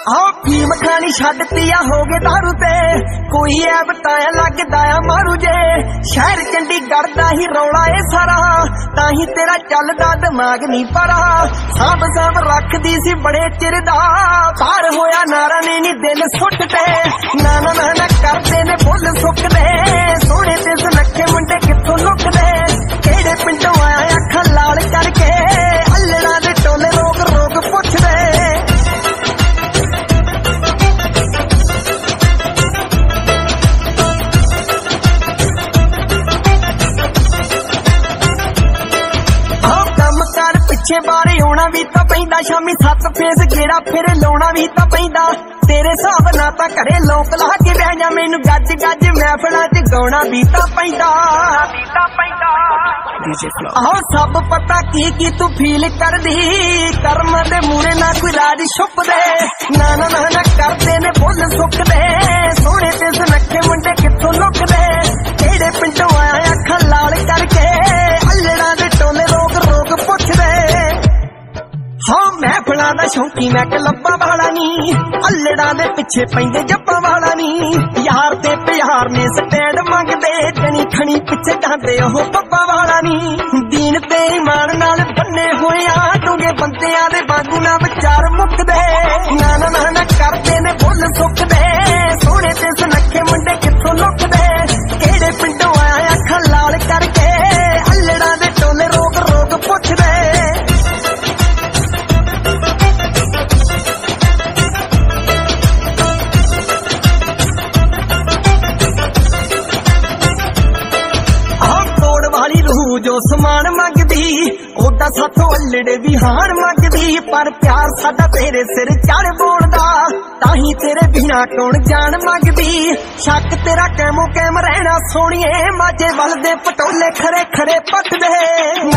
हाँ फीम खानी छड्डती आ हो गए दारू ते कोई ऐ बताया लगदा आ मारू जे शहर चंडीगढ़ दा ही रौला ए सारा ताही तेरा चलदा दिमाग नहीं परा साब साब रखदी सी बड़े चिर दा पार होया नारा ने नी दिल सुटते ना ना ना ना करदे ने फुल सुकदे सोहणे ते सुनखे मुंडे कित्थों लुकदे केड़े पिंडों आया अखां लाल करके अल्लड़ा दे टोले रोग रोग पुछदे पिछे बारे होना भी तो पैंदा शामी 7 फेस गेड़ा फिर लाउणा भी तो पैंदा तेरे हिसाब ना तां घरे लोक ला के बह जा मैनू गज गज महफिलां च गाउणा भी तो पैंदा आओ सब पता की तू फील कर दी कर्म दे मूरे ना कोई राज छुप दे ना ना ना ना करदे ने फुल सुक दे सोहणे ते सुनखे मुंडे कित्थों लुक दे केड़े पिंडों आया अखां लाल करके अल्लड़ा दे टोले रोग रोग पुछ दे हाँ महफिलां दा शौकी मैं लब्बा वाला नी अल्लड़ा दे पिछे पैंदे जप्पा वाला नी यार ते प्यार ने स्टैंड मंगदे जनी खनी पिछे जांदे ओह पप्पा वाला नी दीन ते ईमान नाल बन्ने होया डूंगे बंदियां दे वांगू ना विचार मुकदे ना ना ना ना करदे ने फुल सुकदे सोहणे ते सुनखे मुंडे कित्थों लुकदे केड़े पिंडों आया अखां लाल करके अल्लड़ा दे टोले रोग रोग पुछदे जो समान मंगदी ओदा साथों अल्लड़े भी हार मंगदी पर प्यार साडा तेरे सिर चढ़ बोलदा ताही तेरे बिना कौन जान मंगदी शक तेरा कैमो कैम रहना सोहणिए माजे वल दे पटोले खरे खरे पटदे